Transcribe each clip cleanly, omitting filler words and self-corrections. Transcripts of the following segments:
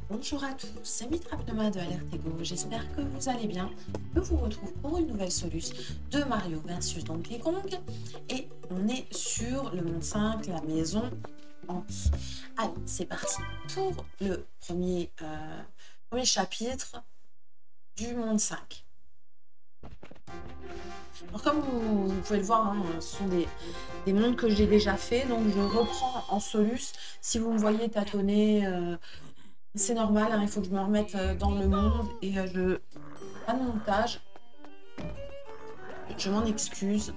Bonjour à tous, c'est Mitra Pneuma de Alert Ego. J'espère que vous allez bien. Je vous retrouve pour une nouvelle solution de Mario versus Donkey Kong. Et on est sur le monde 5, la maison hantée. Allez, c'est parti pour le premier chapitre du monde 5. Alors comme vous pouvez le voir, hein, ce sont des mondes que j'ai déjà fait, donc je reprends en solus. Si vous me voyez tâtonner, c'est normal, hein, il faut que je me remette dans le monde et pas de montage. Je m'en excuse.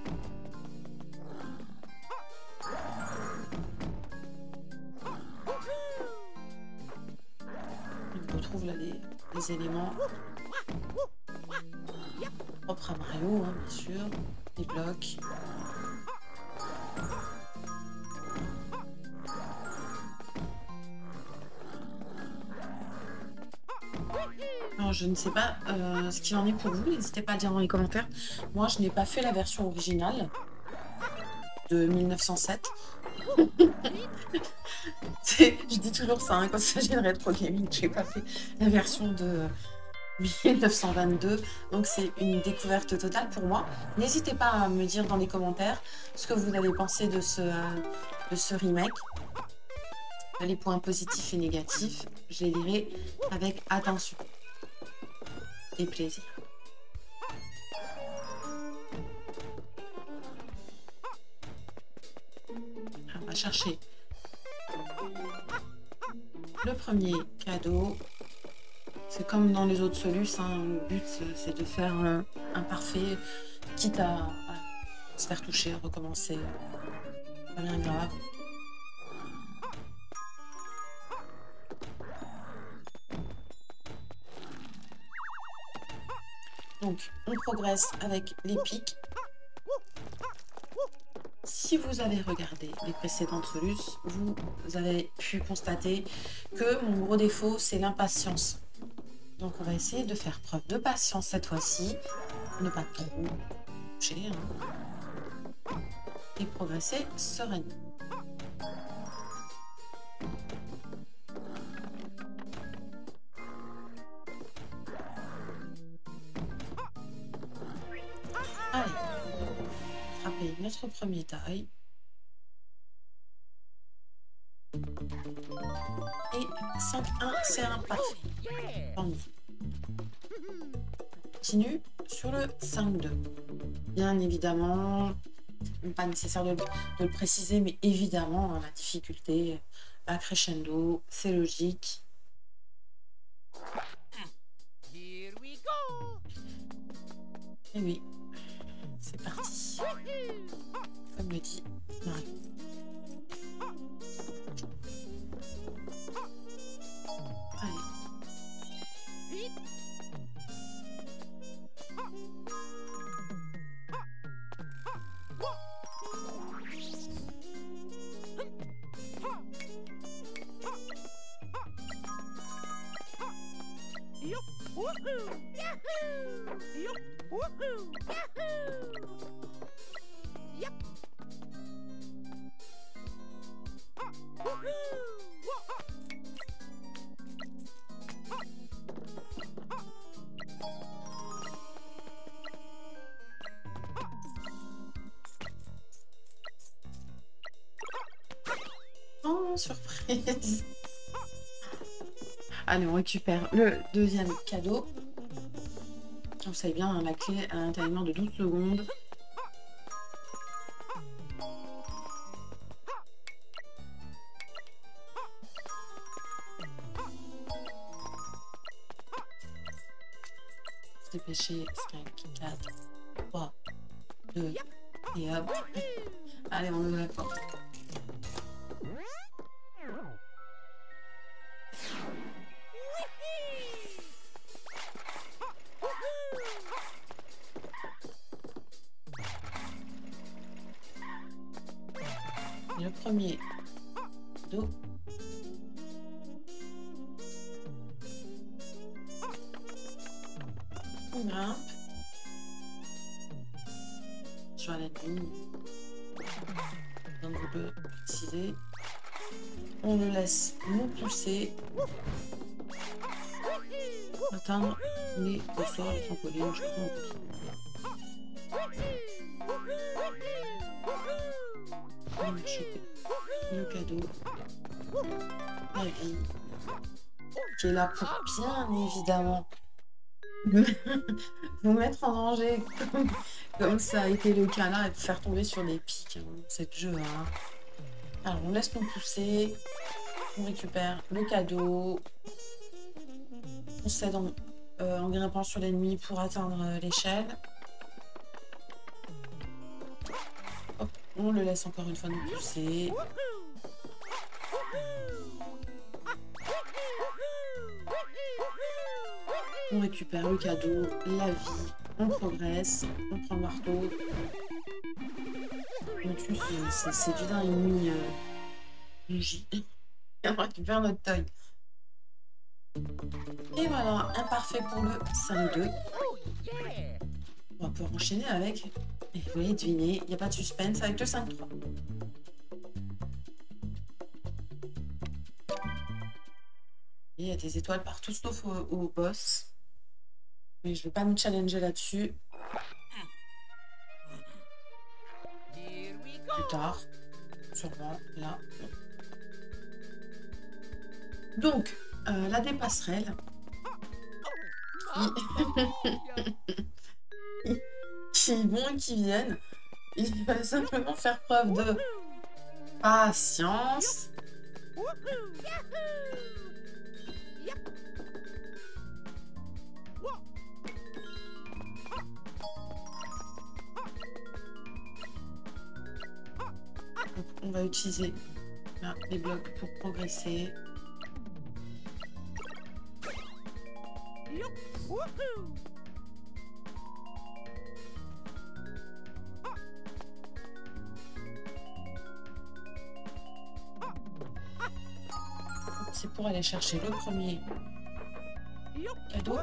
On retrouve là les éléments propres à Mario, hein, bien sûr. Les blocs. Alors, je ne sais pas ce qu'il en est pour vous, n'hésitez pas à le dire dans les commentaires. Moi, je n'ai pas fait la version originale de 1907. Je dis toujours ça, hein, quand il s'agit de rétro gaming, je n'ai pas fait la version de 1922, donc c'est une découverte totale pour moi. N'hésitez pas à me dire dans les commentaires ce que vous avez pensé de ce remake, les points positifs et négatifs. Je les lirai avec attention et plaisir. On va chercher le premier cadeau. C'est comme dans les autres solus, hein, le but c'est de faire un parfait, quitte à se faire toucher, recommencer. Pas bien grave. Donc, on progresse avec les pics. Si vous avez regardé les précédentes solus, vous avez pu constater que mon gros défaut, c'est l'impatience. Donc, on va essayer de faire preuve de patience cette fois-ci, ne pas trop toucher, hein, et progresser sereinement. Allez, frapper notre premier taille. Et 5-1, c'est un parfait. On continue sur le 5-2. Bien évidemment, pas nécessaire de le préciser, mais évidemment, la difficulté, la crescendo, c'est logique. Et oui, c'est parti. Comme le dit Marie. Oh, surprise! Allez, on récupère le deuxième cadeau. Vous savez bien, hein, la clé à un timer de 12 secondes. Se dépêcher. 5, 4, 3, 2, et hop. Allez, on ouvre la porte. Le premier dos. On grimpe sur la ligne. Donc vous le préciser. On le laisse nous pousser. atteindre les ressorts, les trampolines, je crois. On va choper le cadeau, la vie, qui est là pour bien évidemment vous mettre en danger comme ça a été le cas là et vous faire tomber sur des pics hein, dans cette jeu. Hein. Alors on laisse nous pousser, on récupère le cadeau, on s'aide en grimpant sur l'ennemi pour atteindre l'échelle. On le laisse encore une fois nous pousser. On récupère le cadeau, la vie, on progresse, on prend le marteau. On tue ces vilains ennemis bougie. Et on récupère notre toy. Et voilà, imparfait pour le 5-2. On va pouvoir enchaîner avec, et vous voyez, deviner, il n'y a pas de suspense avec le 5-3. Il y a des étoiles partout sauf au boss. Mais je ne vais pas me challenger là-dessus. Plus tard. Sûrement, là. Donc, là des passerelles. Qui vont et qui viennent. Il va simplement faire preuve de patience. Donc, on va utiliser là, les blocs pour progresser. C'est pour aller chercher le premier cadeau.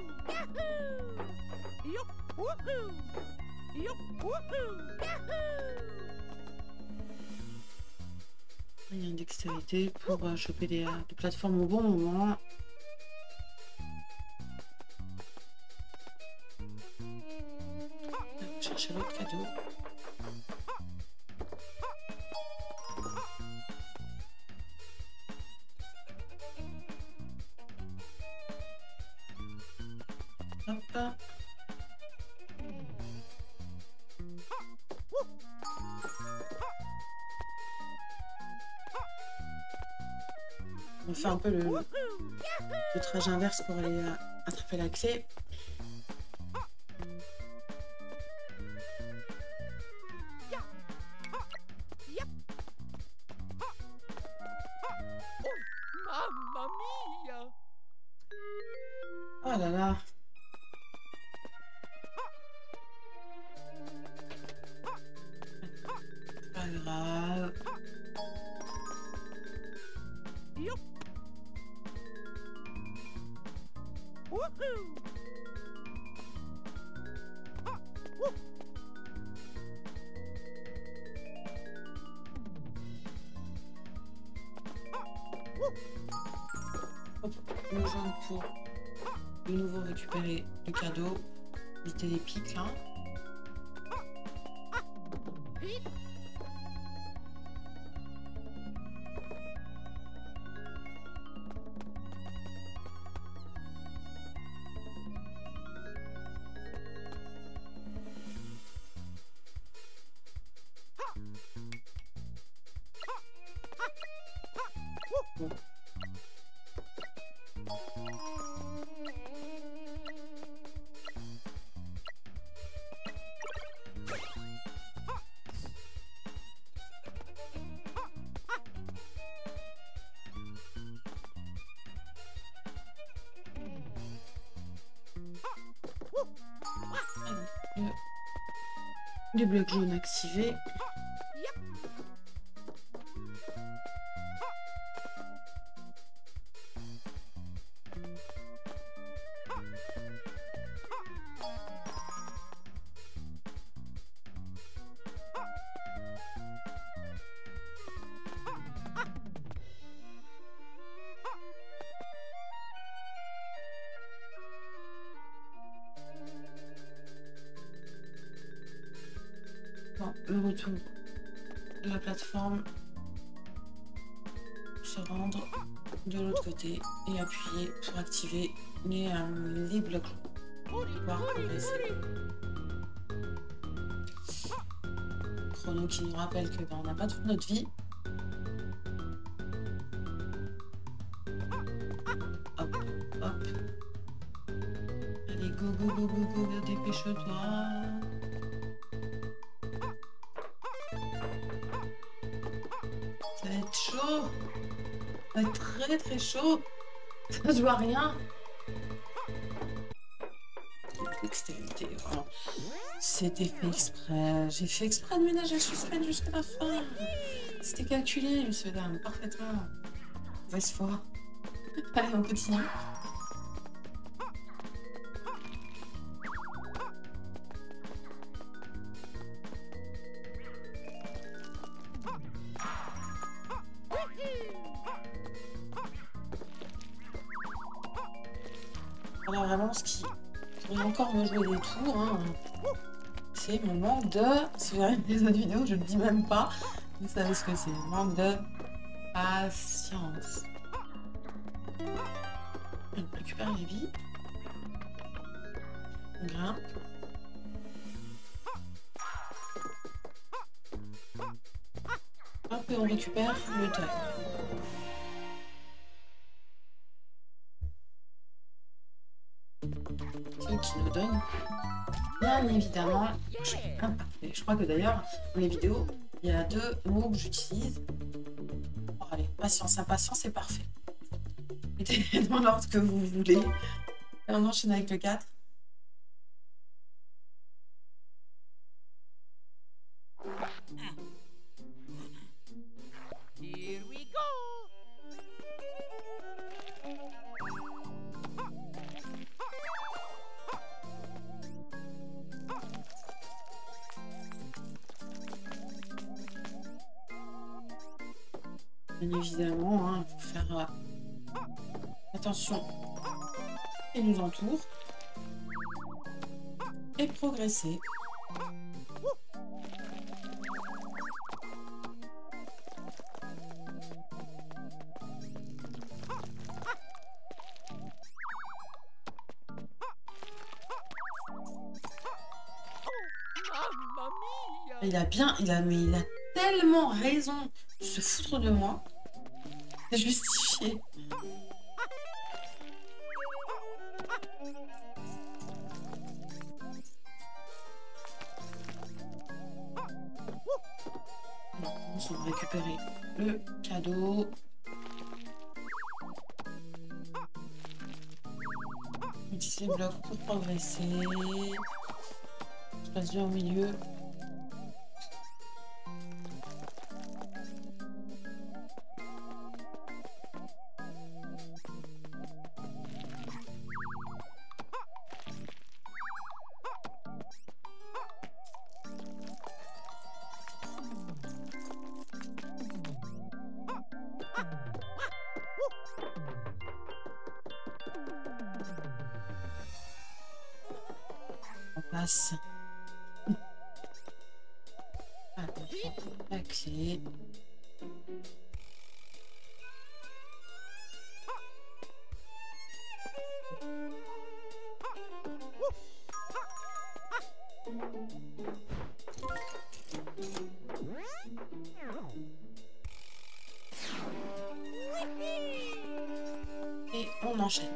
Il y a une dextérité pour choper des plateformes au bon moment. On va chercher l'autre cadeau. Hop. On va faire un peu le trajet inverse pour aller attraper la clé. Oh là là. Pas grave. Hop, nous joindre pour de nouveau récupérer le cadeau, éviter les pics là. Bon. Les blocs jaunes activés. j'attends le retour de la plateforme. Se rendre de l'autre côté et appuyer pour activer les blocs pour pouvoir progresser. Chrono qui nous rappelle que on n'a pas toute notre vie. Hop, hop. Allez, go, go, go, go, go, go, dépêche-toi. Ça va être chaud. Ça va être très très chaud. Ça se voit rien. C'était fait exprès. J'ai fait exprès de ménager le suspense jusqu'à la fin. C'était calculé, monsieur dame, parfaitement. Mauvaise foi. Allez, on continue. Voilà vraiment ce qui pourrait encore me jouer des tours. Hein. C'est mon manque de... Si vous regardez les autres vidéos, je ne le dis même pas. Vous savez ce que c'est. Manque de patience. On récupère les vies. On grimpe. Hop, et on récupère le toit. Ce qui nous donne, bien évidemment, je crois que d'ailleurs, dans les vidéos, il y a 2 mots que j'utilise. Oh, allez, patience, impatience, c'est parfait. Mettez dans l'ordre que vous voulez. Et on enchaîne avec le 4. Bien évidemment, il faut faire attention et nous entoure et progresser. Il a tellement raison de se foutre de moi. C'est justifié. On va récupérer le cadeau. Utiliser les blocs pour progresser. Ça se passe bien au milieu. Passe. La clé. Et on enchaîne.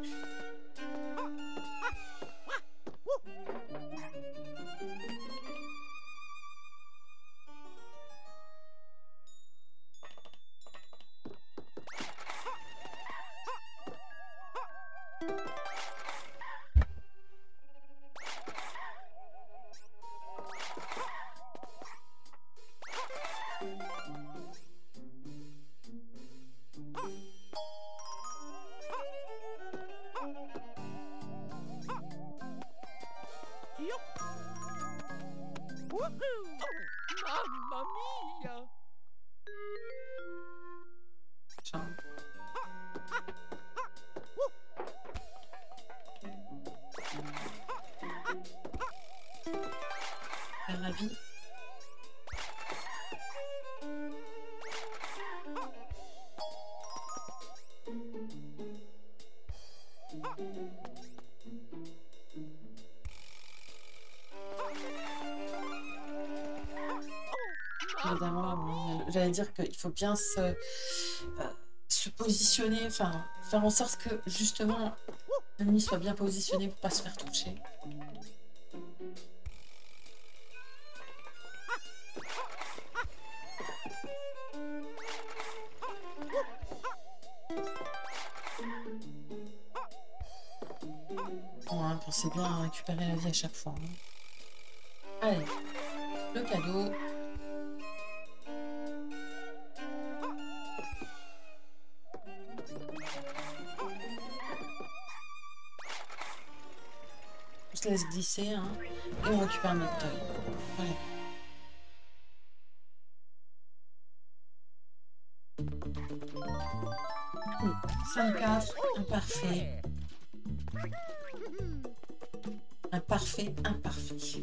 Mamma mia! Ciao. Faire la vie. évidemment, j'allais dire qu'il faut bien se positionner, enfin, faire en sorte que, justement, l'ennemi soit bien positionné pour pas se faire toucher. Bon, hein, pensez bien à récupérer la vie à chaque fois. Hein. Allez, le cadeau. On se laisse glisser, hein, et on récupère notre toy. Voilà. Mmh. 5-4, imparfait. Imparfait, imparfait.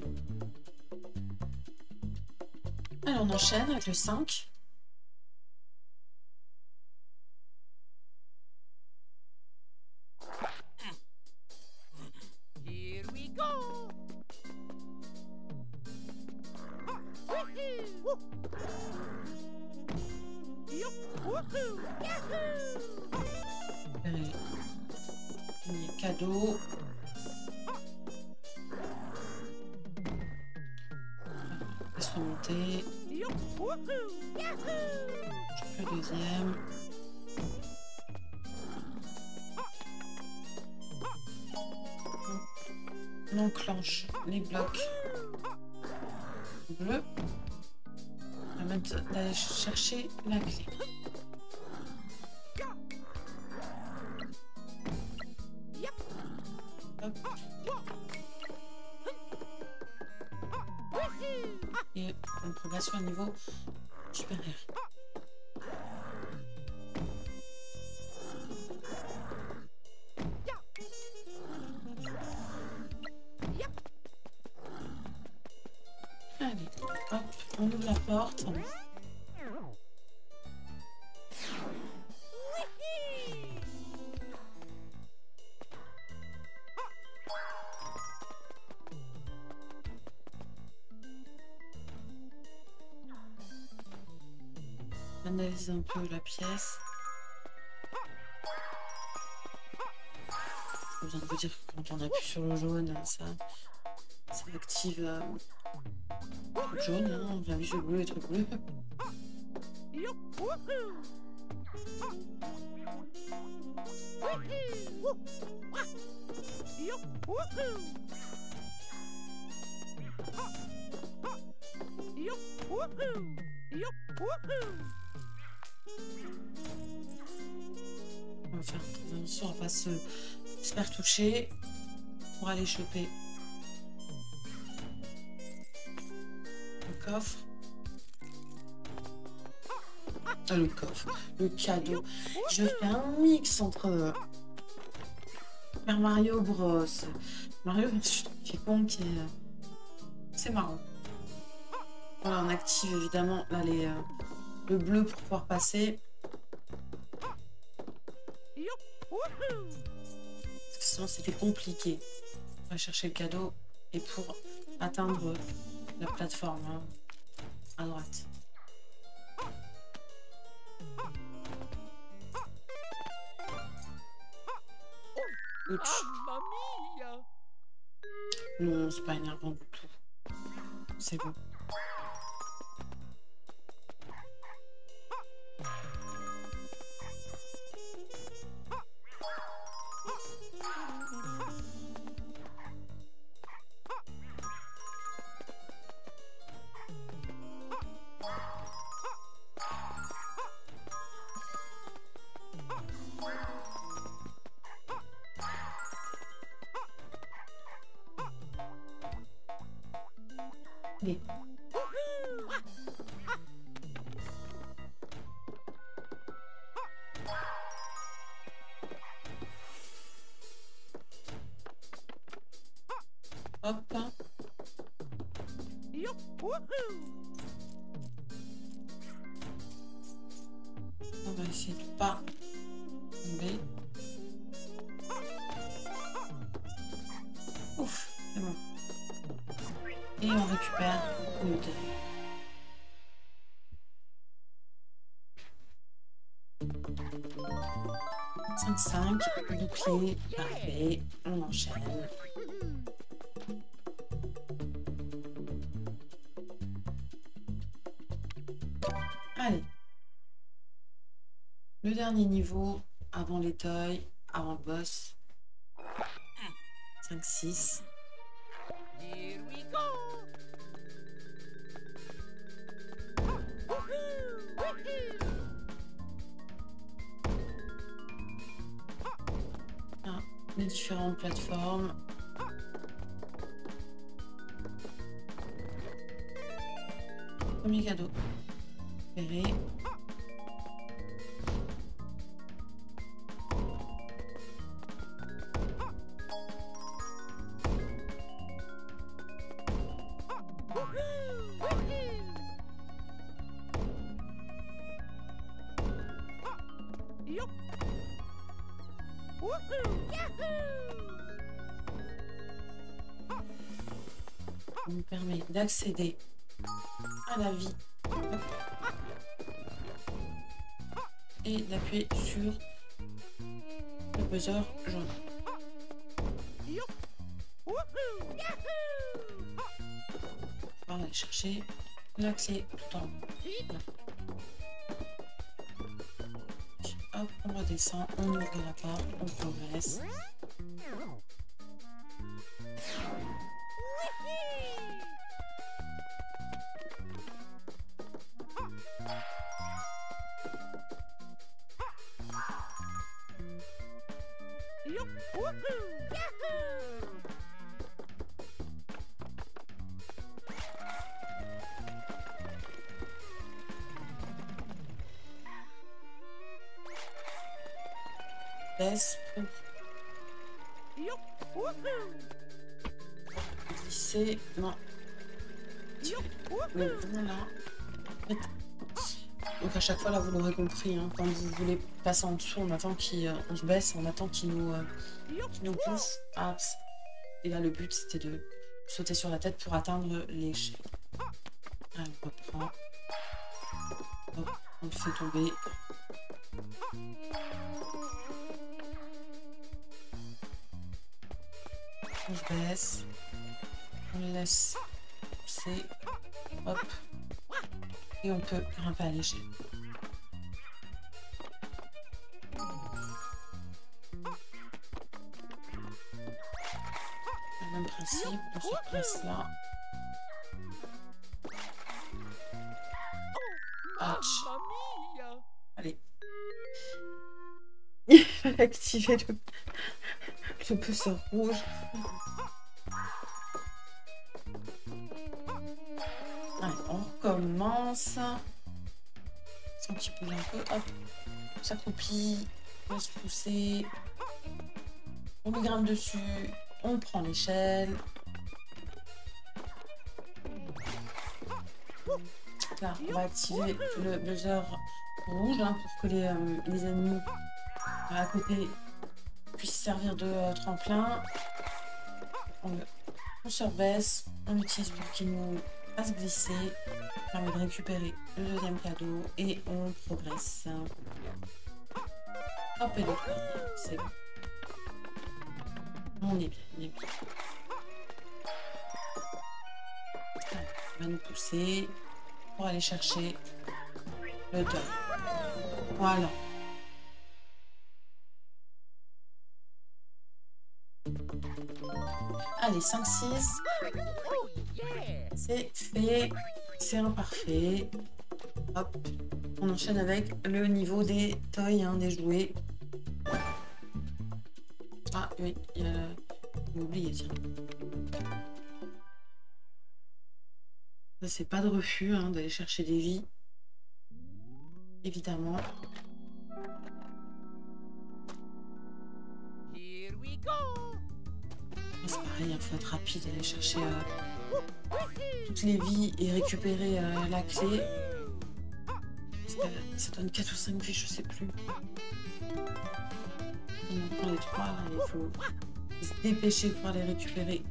Alors on enchaîne avec le 5. Here we go. Les cadeaux. Laisse remonter. Je fais le deuxième. On enclenche les blocs bleus. On va mettre d'aller chercher la clé. Hop. Et on progresse sur un niveau supérieur. Allez, hop, on ouvre la porte. On analyse un peu la pièce. Pas besoin de vous dire que quand on appuie sur le jaune, ça active le truc jaune, hein. On a vu le bleu et le truc bleu. On va faire attention à ne pas se faire toucher pour aller choper le coffre. Ah, le coffre, le cadeau. Je fais un mix entre Super Mario Bros. Mario Donkey Kong qui est... C'est marrant. Voilà, on active évidemment là le bleu pour pouvoir passer. Parce que sinon c'était compliqué. On va chercher le cadeau et pour atteindre la plateforme hein, à droite. Ouch. Non, c'est pas énervant du tout. C'est bon. Allez. Hop. On va essayer de pas tomber. Ouf, c'est bon. Et on récupère le dé. 5, bouclé, parfait, on enchaîne. Allez. Le dernier niveau, avant les toys, avant le boss. 5, 6. Here we go. Ah, les différentes plateformes. Premier cadeau. Récupéré. Ça nous permet d'accéder à la vie et d'appuyer sur le buzzer jaune. On va aller chercher la clé tout en haut. Voilà. Hop, on redescend, on ouvre la porte, on progresse. Laisse pour glisser. Non. Le bon là. Donc à chaque fois là vous l'aurez compris, hein, quand vous voulez passer en dessous, on attend on se baisse, on attend qu'il nous pousse. Ah, et là le but c'était de sauter sur la tête pour atteindre l'échelle. Allez, on reprend. Hop, on le fait tomber. On se baisse, on les laisse pousser, hop, et on peut grimper à l'échelle. Le même principe, on se place là. Hatch. Allez. Il fallait activer le buzzer rouge. Allez, on recommence. Sans qu'il bouge un peu. Hop. On s'accroupit. On laisse pousser. On lui grimpe dessus. On prend l'échelle. Là, on va activer le buzzer rouge hein, pour que les ennemis à côté puissent servir de tremplin. On se rebaisse, on l'utilise pour qu'il nous fasse glisser, ça permet de récupérer le deuxième cadeau et on progresse. Hop et l'autre, c'est bon. On est bien, on est bien. Allez, on va nous pousser pour aller chercher le top. Voilà. Allez, 5-6. C'est fait. C'est imparfait. Hop. On enchaîne avec le niveau des toys, hein, des jouets. Ah oui, il y a le... J'ai oublié, tiens. C'est pas de refus hein, d'aller chercher des vies. Évidemment. C'est pareil, il faut être rapide, aller chercher toutes les vies et récupérer la clé. Ça donne 4 ou 5 vies, je sais plus. On prend les 3, là, il faut se dépêcher pour aller récupérer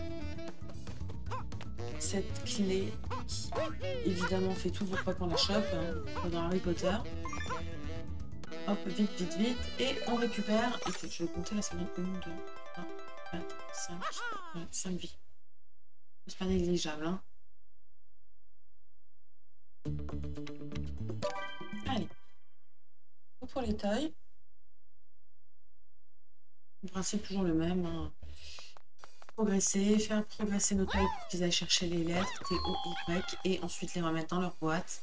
cette clé qui évidemment fait tout pour pas qu'on la chope, hein, comme dans Harry Potter. Hop, vite, vite, vite. Et on récupère. Et je vais compter là, ça donne 1, 2, 3, 4, 5. Ouais, 5 vies. C'est pas négligeable, hein. Allez. Pour les tailles. Le principe toujours le même, hein. Progresser, faire progresser nos tailles pour qu'ils aillent chercher les lettres T, O, Y et ensuite les remettre dans leur boîte.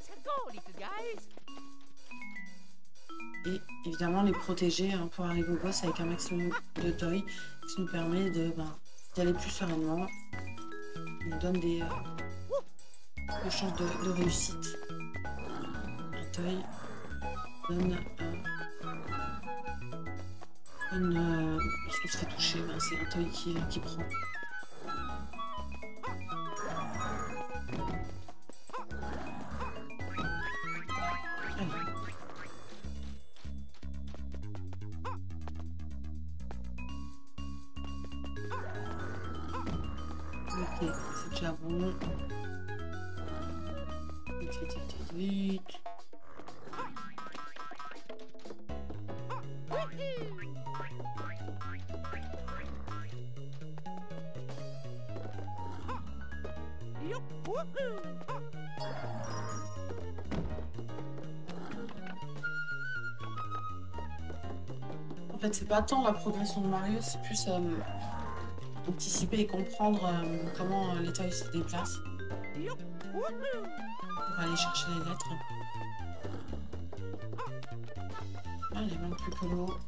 Et évidemment les protéger hein, pour arriver au boss avec un maximum de toys qui nous permet d'aller plus sereinement. Il nous donne des chances de réussite. Un toy donne lorsqu'on se fait toucher, c'est un toy qui prend. Ok, c'est déjà bon. Vite, vite, vite, vite. En fait, c'est pas tant la progression de Mario, c'est plus anticiper et comprendre comment les toys se déplacent pour aller chercher les lettres. Ah, elle est même plus que l'eau.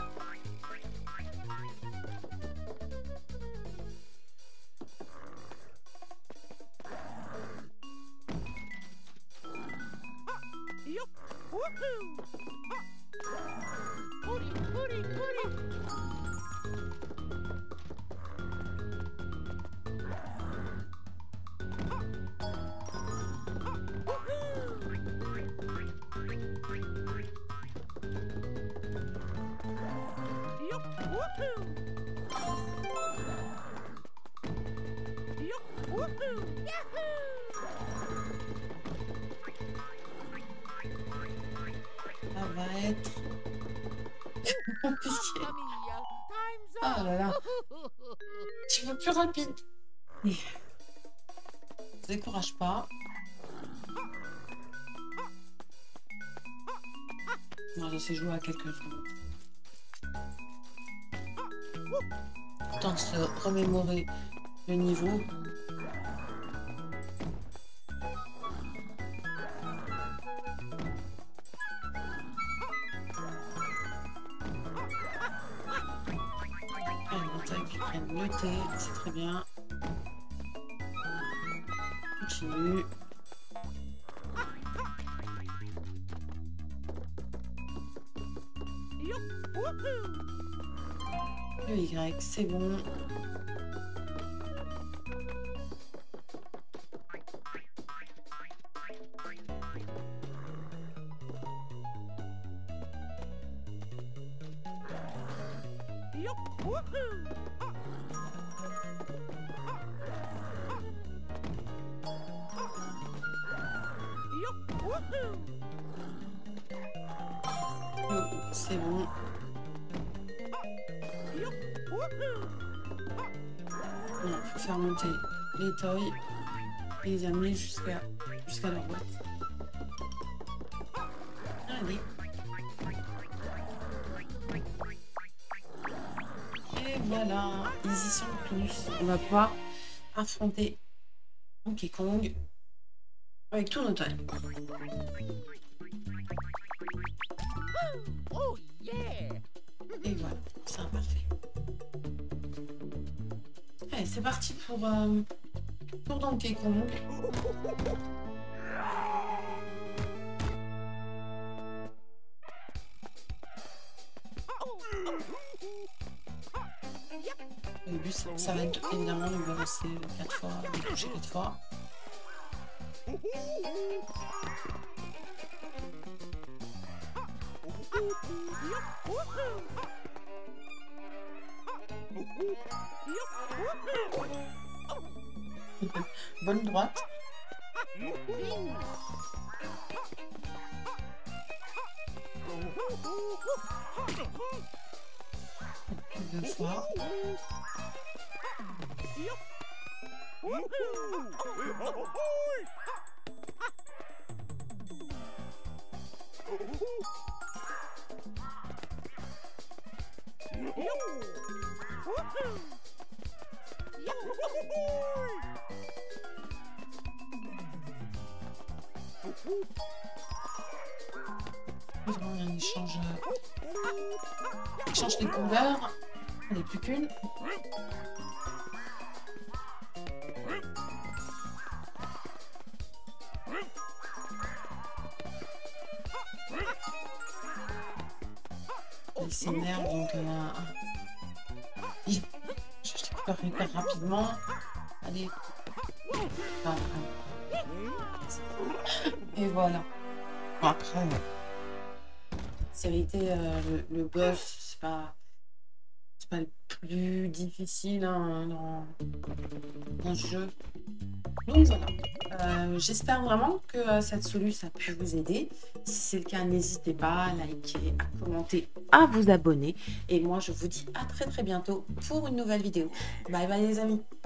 Ça va être compliqué. Ah là là. Tu veux plus rapide. Ne décourage pas. Non, je sais jouer à quelques secondes. Le temps de se remémorer le niveau. Le thé, c'est très bien. Continue. Le Y, c'est bon. C'est bon. Non, faut faire monter les toys et les amener jusqu'à leur boîte. Allez. Et voilà, ils y sont tous. On va pouvoir affronter Donkey Kong avec tous nos toys. Oh yeah! Et voilà, c'est parfait. Allez, c'est parti pour Donkey Kong. Le but, ça va être évidemment de balancer 4 fois, de toucher 4 fois. Bonne droite. 2 fois. Il change les couleurs. Allez, plus qu'une. Il s'énerve donc il cherche les couleurs hyper rapidement. Allez. Ah, et voilà. Bon, après, c'est vérité, le boss, c'est pas le plus difficile hein, dans ce jeu. Donc voilà. J'espère vraiment que cette solution a pu vous aider. Si c'est le cas, n'hésitez pas à liker, à commenter, à vous abonner. Et moi, je vous dis à très bientôt pour une nouvelle vidéo. Bye bye les amis.